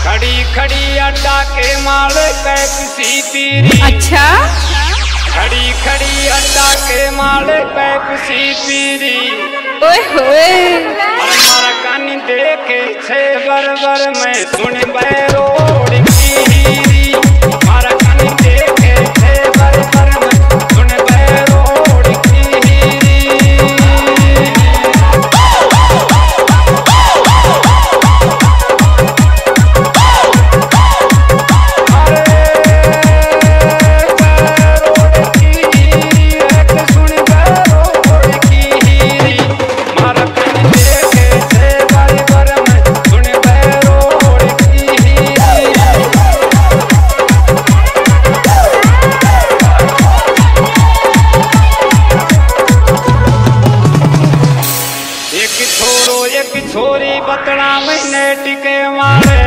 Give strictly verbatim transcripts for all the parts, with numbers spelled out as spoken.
खड़ी खड़ी अड्डा के माल पेप्सी पीरी। अच्छा खड़ी खड़ी अड्डा के माल पेप्सी पीरी। ओए होए हमारा कानी देखे छे बरबर में सुन बैरोड की हीरी। हमारा कानी देखे छे बरबर में सुन बैरोड की हीरी। छोरी बतड़ा महीने टिके वाले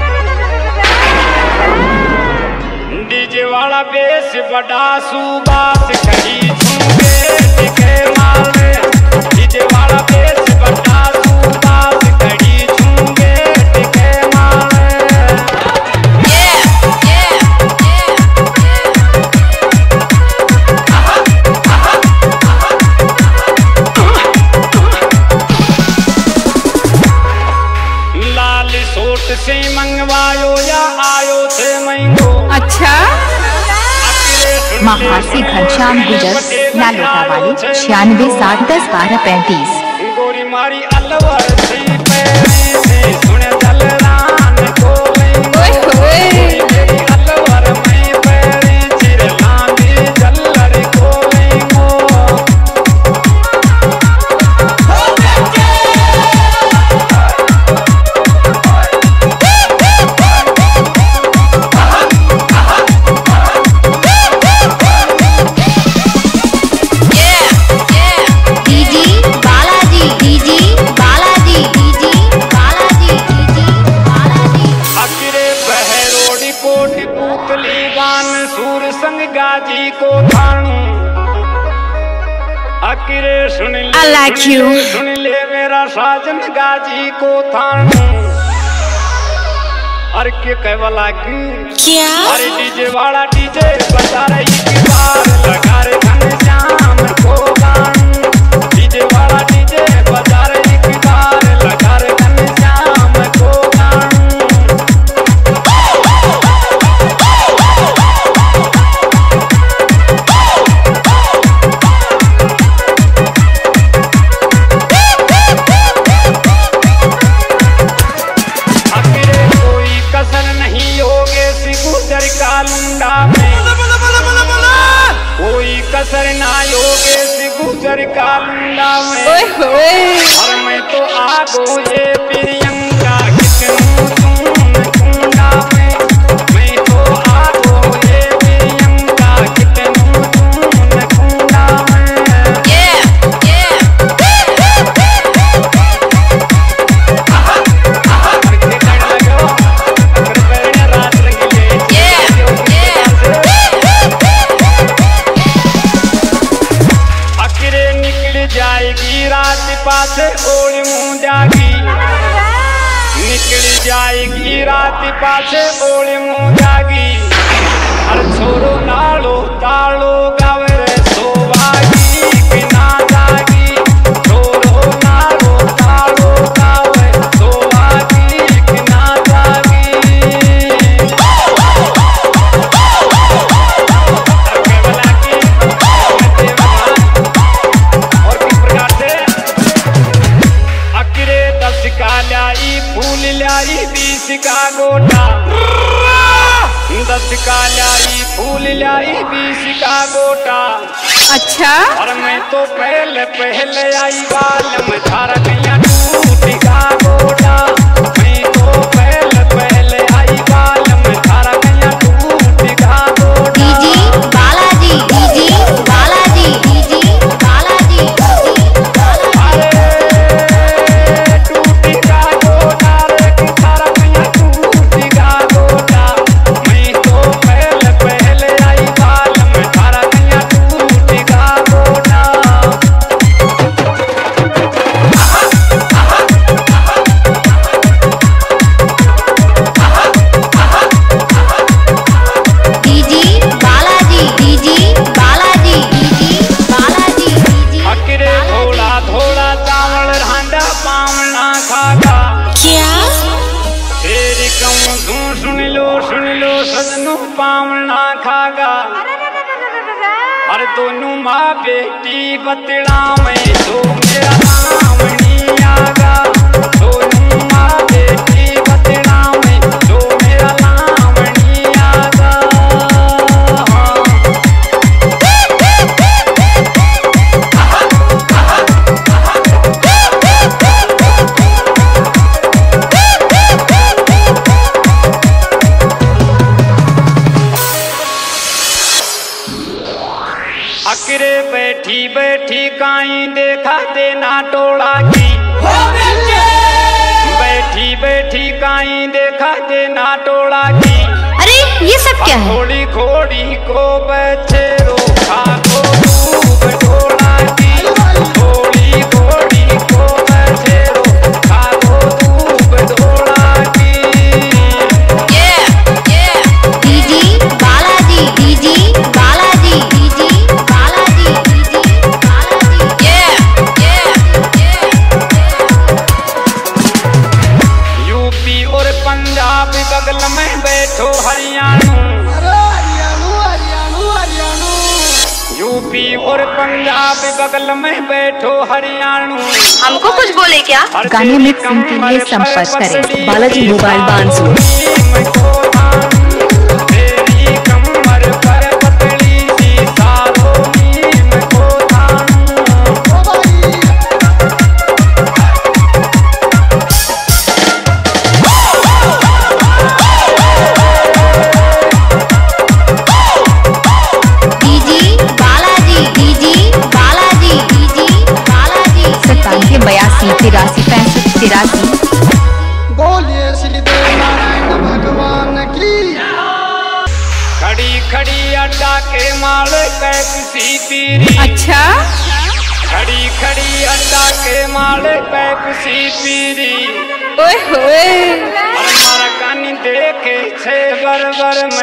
डीजे वाला बेस बड़ा सुबास कहीं झूमे टिके वाले। डीजे वाला बेस बड़ा सुबास कहीं झूमे टिके वाले। सोट से मंगवायो या आयो थे मैंगो। अच्छा महासी घनश्याम गुजर नालोटा वाली छियानवे सात दस बारह पैंतीस। गोरी मारी अलवर सी पैरी से सुन चल रान को मैंगो। मेरी अलवर में पैरी चिरलानी जल्लर को मैंगो। गाजी को थानू अकिरे सुन ले, I like you. सुन ले मेरा साजन गाजी को थानू। अरे के कहवला की क्या? अरे डीजे वाला डीजे बजा रही की बार लगा रे घनश्याम को गान। डीजे वाला डीजे बजा रही की बार लगा रे घनश्याम को गान। कालुंडा में कोई कसर ना योगेश गुजर कालुंडा में। ओए होए और मैं तो आगो ये प्रियंका कितनू तुम कुंडा में। मैं तो आगो ये प्रियंका कितनू तुम कुंडा में। जाएगी रात पासे ओढ़ मुँह जागी। निकल जाएगी रात पासे ओढ़ मुँह जागी। हर छोरो नालो तालो गावे रे सोवागी कि ना जागी। छोरो नालो तालो गावे सोवागी कि ना जागी। फूल लाई बीस का गोटा। दस का लाई फूल लाई बीस का गोटा। अच्छा और मैं तो पहले पहले आई बाल में थारा गया टूट का गोटा। मैं तो पहले पहले आई बाल में थारा गया टूट का गोटा। DJ Balaji DJ Balaji DJ Balaji गोटा। कहूँ तू सुन लो सुन लो सजनू पावना खागा और दोनों माँ बेटी बतड़ा में दो मेरा नाम नहीं आगा दोनों माँ बेटी बतड़ा में दो मेरा नाम नहीं आगा अकरे बैठी बैठी काई देखा देना टोला की बैठी बैठी काई देखा देना टोला की अरे ये सब क्या है? घोड़ी घोड़ी को बच्चे रोका को डूब टोला की घोड़ी घोड़ी को बच्चे रोका को डूब टोला की DJ Balaji DJ Balaji DJ Balaji DJ Balaji UP और पंजाब बगल में बैठो हरियाणा यूपी और पंजाब बगल में बैठो हरियाणा हमको कुछ बोले क्या? गाने मिक्सिंग के लिए संपर्क करें बालाजी मोबाइल बांसुर। बयासी तिरासी पैंसठ तिरासी बोलिए श्री देव नारायण भगवान की। खड़ी खड़ी अड्डा के माल कैप्सी पीरी अच्छा खड़ी खड़ी अड्डा के माल कैप्सी पीरी ओए होए हमारा कानी देखे छे बर बर